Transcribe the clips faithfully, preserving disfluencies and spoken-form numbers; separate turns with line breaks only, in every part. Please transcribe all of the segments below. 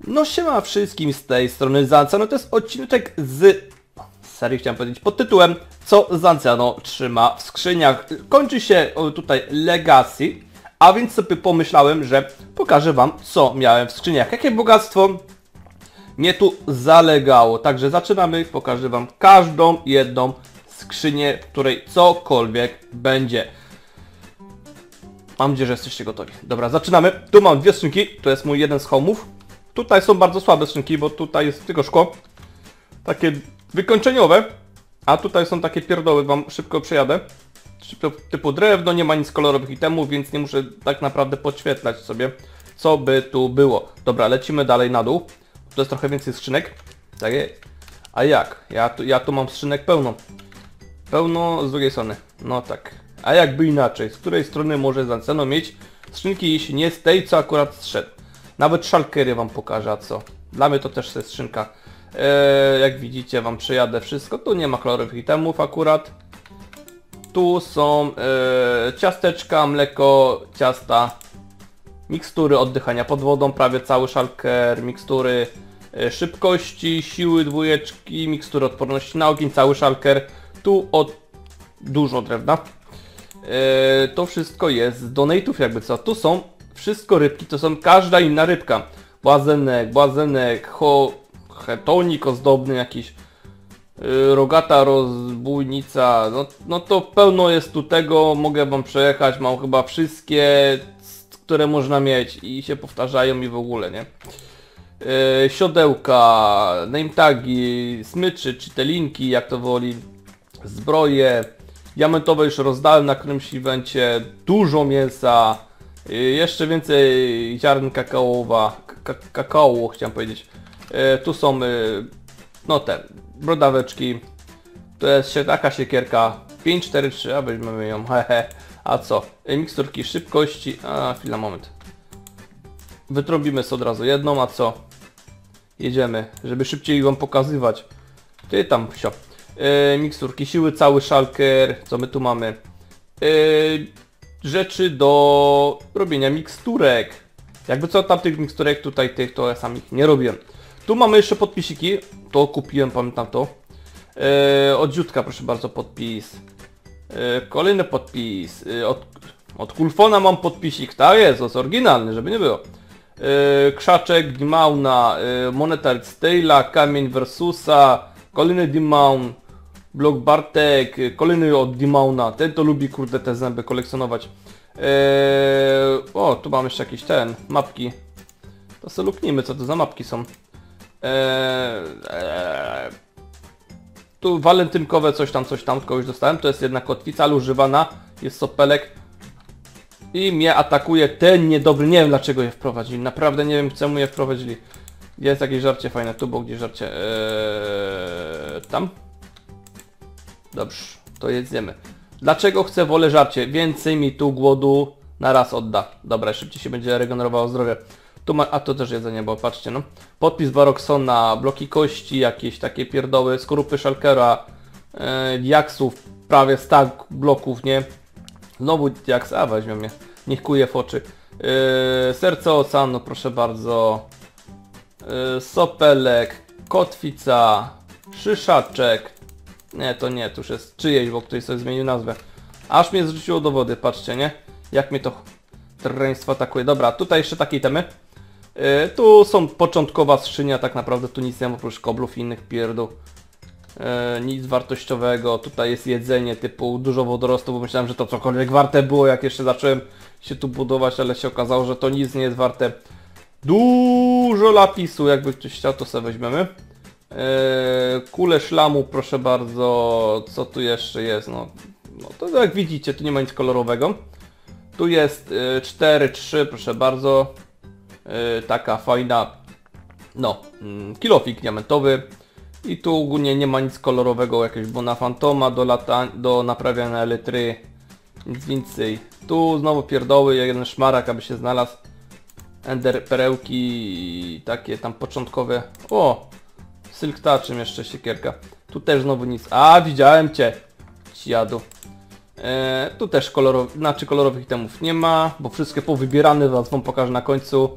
No siema wszystkim z tej strony Zancjano, to jest odcinek z serii, chciałem powiedzieć, pod tytułem Co Zancjano trzyma w skrzyniach. Kończy się tutaj Legacy, a więc sobie pomyślałem, że pokażę wam, co miałem w skrzyniach. Jakie bogactwo mnie tu zalegało. Także zaczynamy, pokażę wam każdą jedną skrzynię, w której cokolwiek będzie. Mam nadzieję, że jesteście gotowi. Dobra, zaczynamy. Tu mam dwie skrzynki, to jest mój jeden z homów. Tutaj są bardzo słabe skrzynki, bo tutaj jest tylko szkło. Takie wykończeniowe. A tutaj są takie pierdoły, wam szybko przejadę. Typu drewno, nie ma nic kolorowych itemów, więc nie muszę tak naprawdę podświetlać sobie, co by tu było. Dobra, lecimy dalej na dół. Tu jest trochę więcej skrzynek. Tak jest. A jak? Ja tu, ja tu mam skrzynek pełno. Pełno z drugiej strony. No tak. A jakby inaczej? Z której strony może Zancjano mieć skrzynki, jeśli nie z tej, co akurat zszedł? Nawet szalkery wam pokażę, a co? Dla mnie to też jest skrzynka. Eee, jak widzicie, wam przejadę wszystko. Tu nie ma kolorowych itemów akurat. Tu są e, ciasteczka, mleko, ciasta, mikstury oddychania pod wodą, prawie cały szalker, mikstury e, szybkości, siły dwójeczki, mikstury odporności na ogień, cały szalker. Tu od dużo drewna. E, to wszystko jest z donate'ów jakby co. Tu są wszystko rybki, to są każda inna rybka. Błazenek, błazenek, ho, hetonik ozdobny jakiś. Rogata rozbójnica, no, no to pełno jest tu tego, mogę wam przejechać, mam chyba wszystkie, które można mieć i się powtarzają i w ogóle, nie? Yy, siodełka, name tagi, smyczy, czy te linki, jak to woli, zbroje, diamentowe już rozdałem na którymś evencie, dużo mięsa, yy, jeszcze więcej ziarn kakaowa, kakao chciałem powiedzieć, yy, tu są, yy, no te, brodaweczki, to jest taka siekierka pięć cztery trzy, a weźmiemy ją, hehe, a co? Miksturki szybkości, a chwila, moment. Wytrąbimy sobie od razu jedną, a co? Jedziemy, żeby szybciej wam pokazywać. Ty tam, wsio. Yy, miksturki siły, cały szalker, co my tu mamy? Yy, rzeczy do robienia miksturek. Jakby co, tamtych miksturek tutaj, tych, to ja sam ich nie robiłem. Tu mamy jeszcze podpisiki, to kupiłem, pamiętam to. Eee, od Ziutka, proszę bardzo, podpis. Eee, kolejny podpis. Eee, od, od Kulfona mam podpisik, tak jest, to jest oryginalny, żeby nie było. Eee, krzaczek, Dimauna, eee, moneta Steyla, kamień Versusa, kolejny Dimaun, blok Bartek, eee, kolejny od Dimauna. Ten to lubi, kurde, te zęby kolekcjonować. Eee, o, tu mam jeszcze jakieś ten, mapki. To sobie luknijmy, co to za mapki są. Eee, eee, tu walentynkowe coś tam, coś tam, kogoś dostałem, to jest jedna kotwica, ale używana, jest sopelek i mnie atakuje ten niedobry, nie wiem dlaczego je wprowadzili, naprawdę nie wiem czemu je wprowadzili. Jest jakieś żarcie fajne, tu było gdzie żarcie, eee, tam? Dobrze, to jedzimy. Dlaczego chcę wolę żarcie? Więcej mi tu głodu na raz odda. Dobra, szybciej się będzie regenerowało zdrowie. Tu ma, a to też jedzenie, bo patrzcie, no. Podpis Baroksona, bloki kości, jakieś takie pierdoły, skorupy Shulkera, e, diaksów, prawie stack bloków, nie? Znowu diaks, a weźmie mnie, niech kuje w oczy. E, serce oceanu, proszę bardzo. E, sopelek, kotwica, szyszaczek. Nie, to nie, to już jest czyjeś, bo ktoś sobie zmienił nazwę. Aż mnie zrzuciło do wody, patrzcie, nie? Jak mnie to terroryństwo atakuje. Dobra, tutaj jeszcze takie itemy. Yy, tu są początkowa skrzynia, tak naprawdę tu nic nie ma oprócz koblów i innych pierdół. Yy, nic wartościowego, tutaj jest jedzenie typu dużo wodorostu, bo myślałem, że to cokolwiek warte było, jak jeszcze zacząłem się tu budować, ale się okazało, że to nic nie jest warte. Dużo lapisu, jakby ktoś chciał, to sobie weźmiemy. Yy, kule szlamu, proszę bardzo, co tu jeszcze jest, no, no to jak widzicie, tu nie ma nic kolorowego. Tu jest y, cztery trzy, proszę bardzo, y, taka fajna, no, y, kilofik diamentowy i tu ogólnie nie ma nic kolorowego, jakieś bona fantoma do, lata, do naprawiania elektry, nic więcej. Tu znowu pierdoły, jeden szmarak, aby się znalazł, ender perełki, takie tam początkowe, o, silk touchem jeszcze siekierka, tu też znowu nic, a widziałem cię, ciadu. E, tu też kolorowych, znaczy kolorowych itemów nie ma, bo wszystkie powybierane, was wam pokażę na końcu.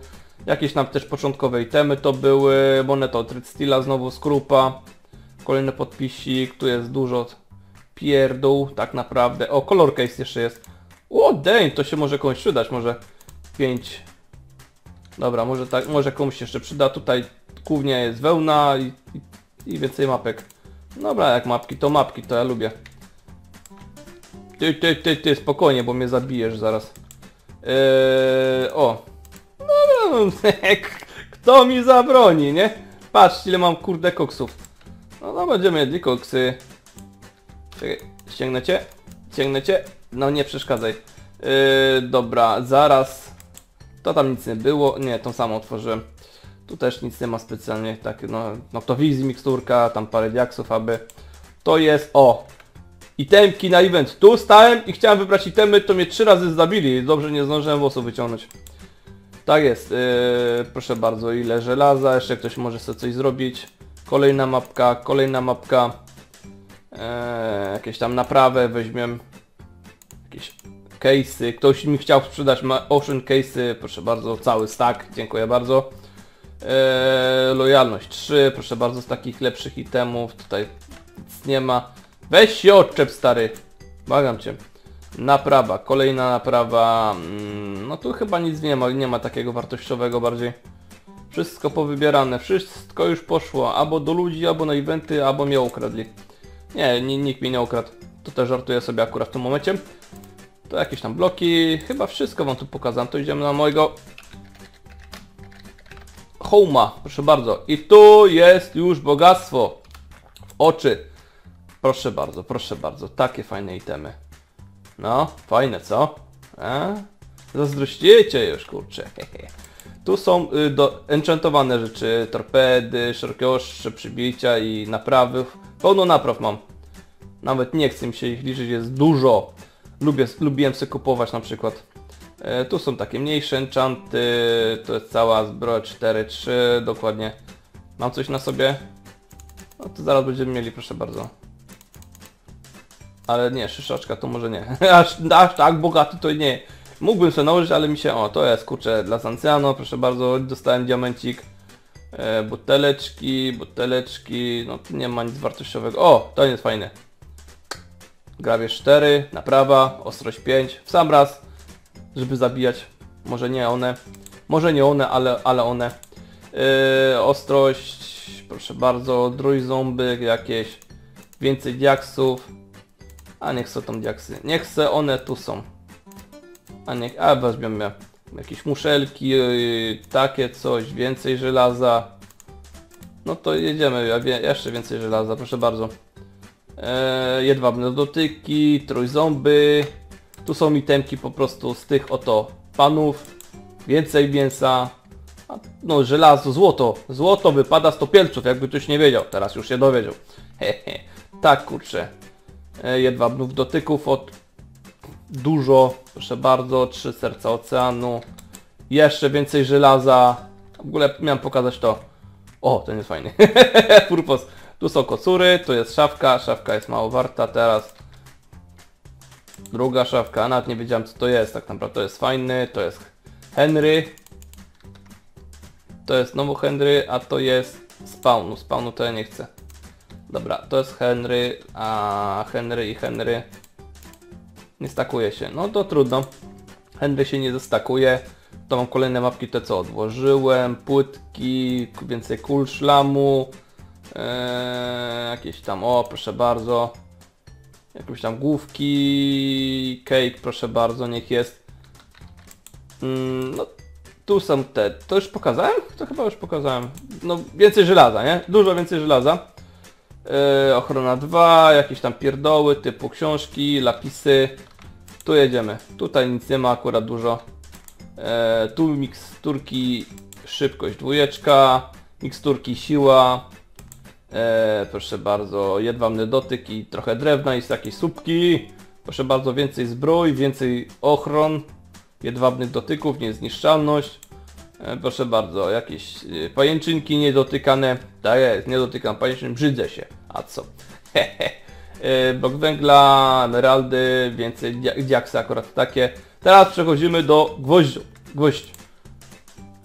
Jakieś tam też początkowe itemy to były. Moneta od Red Steela, znowu skrupa. Kolejny podpisik, tu jest dużo pierdół, tak naprawdę. O, color case jeszcze jest. O, dang, to się może komuś przydać, może pięć. Dobra, może tak, może komuś się jeszcze przyda. Tutaj głównie jest wełna i, i, i więcej mapek. Dobra, jak mapki, to mapki, to ja lubię. Ty, ty, ty, ty, spokojnie, bo mnie zabijesz zaraz. Eee, o. No, kto mi zabroni, nie? Patrz, ile mam kurde koksów. No, no będziemy jedli koksy. Czekaj, ściągnę cię? Ściągnę cię? No nie przeszkadzaj. Yy, dobra, zaraz. To tam nic nie było. Nie, tą samą otworzyłem. Tu też nic nie ma specjalnie. Tak, no, no to wizji miksturka, tam parę diaksów, aby. To jest, o! Itemki na event. Tu stałem i chciałem wybrać itemy, to mnie trzy razy zabili. Dobrze, nie zdążyłem włosów wyciągnąć. Tak jest. Yy, proszę bardzo, ile żelaza. Jeszcze ktoś może sobie coś zrobić. Kolejna mapka, kolejna mapka. Eee, jakieś tam naprawę weźmiemy. Jakieś case'y. Ktoś mi chciał sprzedać Ocean case'y. Proszę bardzo, cały stack. Dziękuję bardzo. Eee, lojalność trzy. Proszę bardzo, z takich lepszych itemów. Tutaj nic nie ma. Weź się odczep, stary. Błagam cię. Naprawa. Kolejna naprawa. No tu chyba nic nie ma. Nie ma takiego wartościowego bardziej. Wszystko powybierane. Wszystko już poszło. Albo do ludzi, albo na eventy, albo mnie ukradli. Nie, nikt mnie nie ukradł. To też żartuję sobie akurat w tym momencie. To jakieś tam bloki. Chyba wszystko wam tu pokazałem. To idziemy na mojego Home'a. Proszę bardzo. I tu jest już bogactwo. W oczy. Proszę bardzo, proszę bardzo. Takie fajne itemy. No, fajne, co? A? Zazdrościcie już, kurczę. Tu są y, do enchantowane rzeczy. Torpedy, szerokie ostrze, przybicia i naprawy. Pełno napraw mam. Nawet nie chcę mi się ich liczyć, jest dużo. Lubię, lubiłem sobie kupować na przykład. E, tu są takie mniejsze enchanty. To jest cała zbroja cztery trzy, dokładnie. Mam coś na sobie? No to zaraz będziemy mieli, proszę bardzo. Ale nie, szyszaczka to może nie. aż, aż tak bogaty to nie. Mógłbym sobie nałożyć, ale mi się... O, to jest, kurczę, dla Zanciano, proszę bardzo. Dostałem diamencik. E, buteleczki, buteleczki, no tu nie ma nic wartościowego. O, to jest fajne. Grabież cztery, naprawa, ostrość pięć, w sam raz, żeby zabijać. Może nie one, może nie one, ale, ale one. Yy, ostrość, proszę bardzo, drój ząby jakieś, więcej diaksów. A niech są tam diaksy, niech se one tu są. A niech, a weźmiemy jakieś muszelki, yy, takie coś, więcej żelaza. No to jedziemy, jeszcze więcej żelaza, proszę bardzo. Eee, jedwabne dotyki, trójząby. Tu są itemki po prostu z tych oto panów. Więcej mięsa. A, no żelazo, złoto. Złoto wypada z topielców, jakby ktoś nie wiedział. Teraz już się dowiedział. Hehe. Tak, kurczę. Eee, jedwabnych dotyków od... Dużo. Proszę bardzo. Trzy serca oceanu. Jeszcze więcej żelaza. W ogóle miałem pokazać to. O, ten jest fajny. Purpos. Tu są kocury, tu jest szafka, szafka jest mało warta teraz. Druga szafka, nawet nie wiedziałem co to jest, tak naprawdę to jest fajny, to jest Henry. To jest znowu Henry, a to jest Spawnu, Spawnu to ja nie chcę. Dobra, to jest Henry, a Henry i Henry nie stakuje się, no to trudno. Henry się nie zastakuje. To mam kolejne mapki, te co odłożyłem, płytki, więcej kul szlamu. Eee, jakieś tam, o proszę bardzo, jakieś tam główki, cake proszę bardzo, niech jest. Mm, no tu są te, to już pokazałem? To chyba już pokazałem. No więcej żelaza, nie? Dużo więcej żelaza. Eee, ochrona dwa, jakieś tam pierdoły typu książki, lapisy. Tu jedziemy, tutaj nic nie ma akurat dużo. Eee, tu miksturki, szybkość dwójeczka, miksturki siła. E, proszę bardzo, jedwabny dotyk i trochę drewna i jakieś słupki. Proszę bardzo, więcej zbrój, więcej ochron, jedwabnych dotyków, niezniszczalność. E, proszę bardzo, jakieś e, pajęczynki niedotykane. Tak jest, nie dotykam pajęczyn, brzydzę się. A co? e, blok węgla, emeraldy, więcej dia diaksy akurat takie. Teraz przechodzimy do gwoździu. Gwoźdź.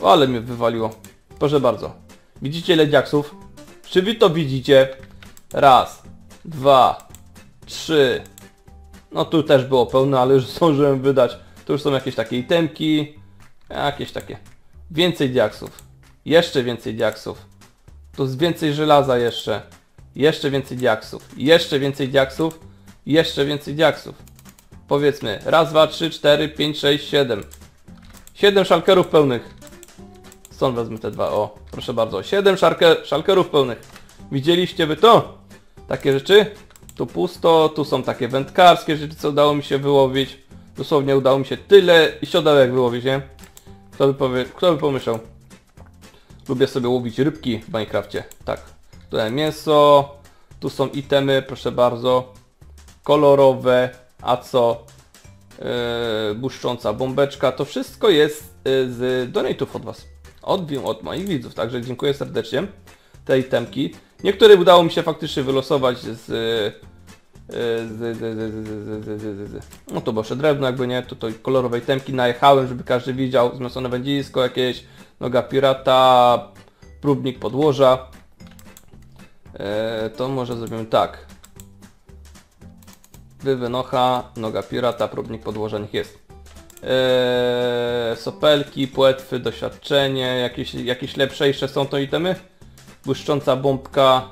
O, ale mnie wywaliło. Proszę bardzo. Widzicie ile diaksów? Czy wy to widzicie? Raz, dwa, trzy. No tu też było pełno, ale już zdążyłem wydać. Tu już są jakieś takie itemki. Jakieś takie. Więcej diaksów. Jeszcze więcej diaksów. Tu jest więcej żelaza jeszcze. Jeszcze więcej diaksów. Jeszcze więcej diaksów. Jeszcze więcej diaksów. Powiedzmy. Raz, dwa, trzy, cztery, pięć, sześć, siedem. Siedem szalkerów pełnych. Stąd wezmę te dwa. O, proszę bardzo. Siedem szalker, szalkerów pełnych. Widzieliście wy to? Takie rzeczy? Tu pusto. Tu są takie wędkarskie rzeczy, co udało mi się wyłowić. Dosłownie udało mi się tyle siodełek wyłowić, nie? Kto by, powie, kto by pomyślał? Lubię sobie łowić rybki w Minecrafcie. Tak. Tutaj mięso. Tu są itemy, proszę bardzo. Kolorowe. A co? Yy, błyszcząca bombeczka. To wszystko jest yy, z donate'ów od was. Od, od moich widzów. Także dziękuję serdecznie. Te itemki. Niektóre udało mi się faktycznie wylosować z... Z, z, z, z, z, z, z. No to bosze drewno, jakby nie, tutaj kolorowe itemki najechałem, żeby każdy widział, zmęcone wędzisko jakieś, noga pirata, próbnik podłoża. E, to może zrobimy tak. Wywynocha, noga pirata, próbnik podłoża, niech jest. E, sopelki, płetwy, doświadczenie, jakieś, jakieś lepsze są to itemy? Błyszcząca bombka.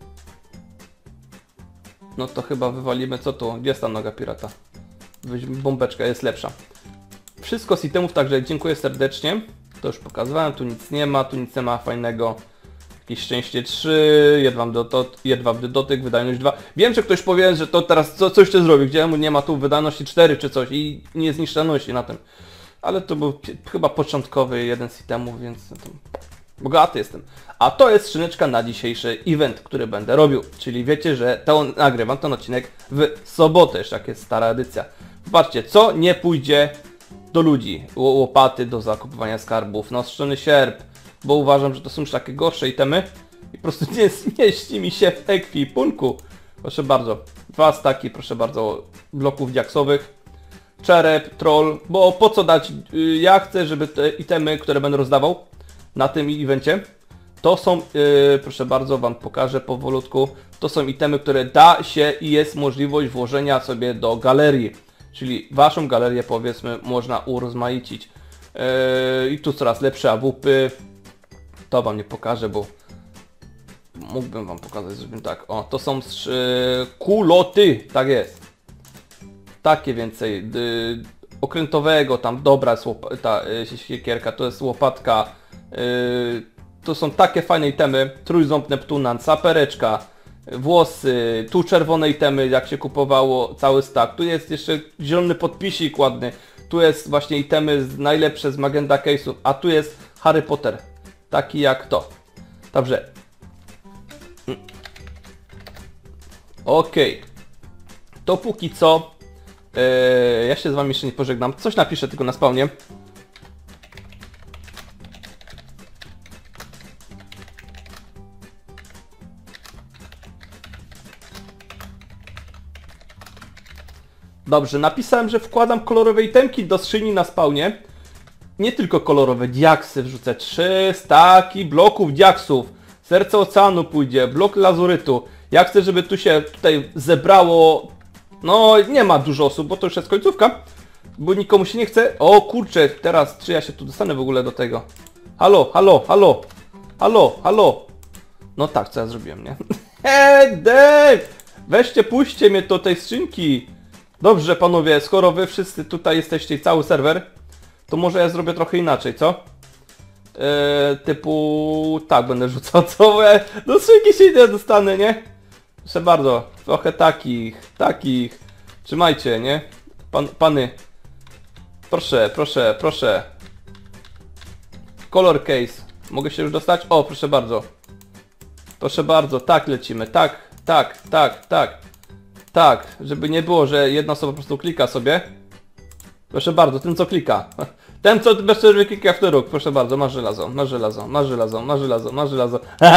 No to chyba wywalimy, co tu? Gdzie jest ta noga pirata? Bombeczka jest lepsza. Wszystko z itemów, także dziękuję serdecznie. To już pokazywałem, tu nic nie ma, tu nic nie ma fajnego. Jakieś szczęście trzy, jedwabny dotyk, jedwabny dotyk, wydajność dwa. Wiem, że ktoś powie, że to teraz co, coś ty zrobił, gdzie mu nie ma tu wydajności cztery czy coś i niezniszczalności na tym. Ale to był chyba początkowy jeden z itemów, więc... To... Bogaty jestem. A to jest skrzyneczka na dzisiejszy event, który będę robił. Czyli wiecie, że to nagrywam ten odcinek w sobotę, jeszcze jak jest stara edycja. Zobaczcie, co nie pójdzie do ludzi. Łopaty do zakupywania skarbów, naostrzony sierp, bo uważam, że to są już takie gorsze itemy i po prostu nie zmieści mi się w ekwipunku. Proszę bardzo, dwa staki, proszę bardzo, bloków diaksowych. Czerep, troll, bo po co dać? Ja chcę, żeby te itemy, które będę rozdawał na tym evencie, to są, yy, proszę bardzo, wam pokażę powolutku, to są itemy, które da się i jest możliwość włożenia sobie do galerii. Czyli waszą galerię, powiedzmy, można urozmaicić. Yy, I tu coraz lepsze A W P. To wam nie pokażę, bo mógłbym wam pokazać, żebym tak. O, to są yy, kuloty, tak jest. Takie więcej. Yy, okrętowego, tam dobra jest ta yy, siekierka, to jest łopatka. Yy, to są takie fajne itemy, trójząb Neptuna, sapereczka, włosy, tu czerwone itemy, jak się kupowało cały stack, tu jest jeszcze zielony podpisik ładny, tu jest właśnie itemy z, najlepsze z Magenta Case'ów, a tu jest Harry Potter, taki jak to. Dobrze. Okej. Okay. To póki co, yy, ja się z wami jeszcze nie pożegnam, coś napiszę tylko na spawnie. Dobrze, napisałem, że wkładam kolorowe itemki do skrzyni na spawnie. Nie tylko kolorowe, diaksy wrzucę. Trzy staki bloków diaksów. Serce oceanu pójdzie, blok lazurytu. Ja chcę, żeby tu się tutaj zebrało... No, nie ma dużo osób, bo to już jest końcówka. Bo nikomu się nie chce. O kurczę, teraz czy ja się tu dostanę w ogóle do tego? Halo, halo, halo. Halo, halo. No tak, co ja zrobiłem, nie? Hej, Dave! Weźcie, puśćcie mnie do tej skrzynki. Dobrze, panowie, skoro wy wszyscy tutaj jesteście i cały serwer, to może ja zrobię trochę inaczej, co? Eee, typu... tak, będę rzucał, co? Ja do skrzynki się nie dostanę, nie? Proszę bardzo, trochę takich, takich. Trzymajcie, nie? Pan, pany. Proszę, proszę, proszę. Color case. Mogę się już dostać? O, proszę bardzo. Proszę bardzo, tak lecimy, tak, tak, tak, tak. Tak, żeby nie było, że jedna osoba po prostu klika sobie. Proszę bardzo, ten co klika. Ten co bez przerwy klika w ten róg. Proszę bardzo, masz żelazo, masz żelazo, masz żelazo, masz żelazo, masz żelazo.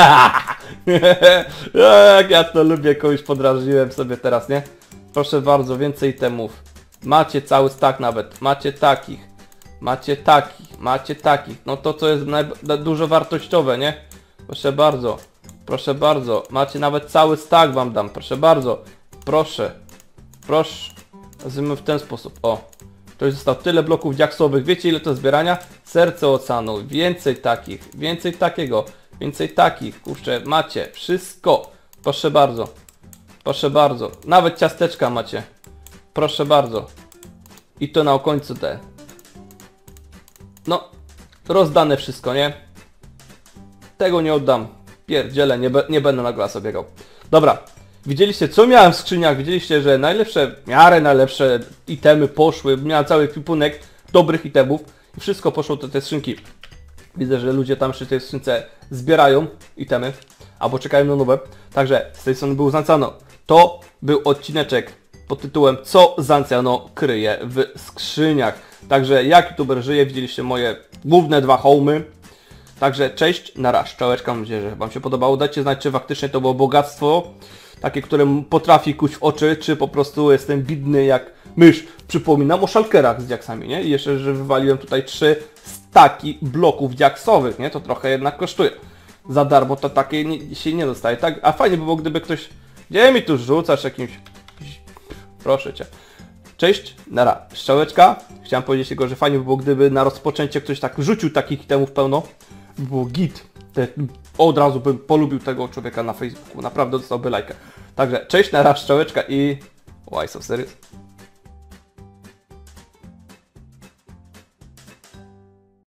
Jak ja to lubię, kogoś podrażniłem sobie teraz, nie? Proszę bardzo, więcej temów. Macie cały stack nawet, macie takich. Macie takich, macie takich. No to co jest naj- dużo wartościowe, nie? Proszę bardzo. Proszę bardzo. Macie nawet cały stack wam dam. Proszę bardzo. Proszę. Proszę. Nazwijmy w ten sposób. O. To już zostało tyle bloków diaksowych. Wiecie ile to zbierania? Serce oceanu. Więcej takich. Więcej takiego. Więcej takich. Kurczę, macie. Wszystko. Proszę bardzo. Proszę bardzo. Nawet ciasteczka macie. Proszę bardzo. I to na końcu te. No. Rozdane wszystko, nie? Tego nie oddam. Pierdziele, nie, be, nie będę na glasa biegał. Dobra. Widzieliście co miałem w skrzyniach? Widzieliście, że najlepsze, w miarę najlepsze itemy poszły. Miałem cały kwipunek dobrych itemów. I wszystko poszło do tej skrzynki. Widzę, że ludzie tam przy tej skrzynce zbierają itemy. Albo czekają na nowe. Także z tej strony był Zancjano. To był odcineczek pod tytułem Co Zancjano kryje w skrzyniach. Także jak youtuber żyje, widzieliście moje główne dwa homy. Także cześć, na raz, czołeczka, mam nadzieję, że wam się podobało. Dajcie znać, czy faktycznie to było bogactwo, takie, które potrafi kuć w oczy, czy po prostu jestem bidny jak mysz. Przypominam o szalkerach z diaksami, nie? I jeszcze, że wywaliłem tutaj trzy staki bloków diaksowych, nie? To trochę jednak kosztuje. Za darmo to takie nie, się nie dostaje, tak? A fajnie by było, gdyby ktoś... Gdzie mi tu rzucasz jakimś... Proszę cię. Cześć, nara, strzałeczka. Chciałem powiedzieć tylko, że fajnie by było, gdyby na rozpoczęcie ktoś tak rzucił takich itemów pełno. By było git. Te, od razu bym polubił tego człowieka na Facebooku. Naprawdę dostałby lajka. Także cześć, nara, strzałeczka i... Why so serious?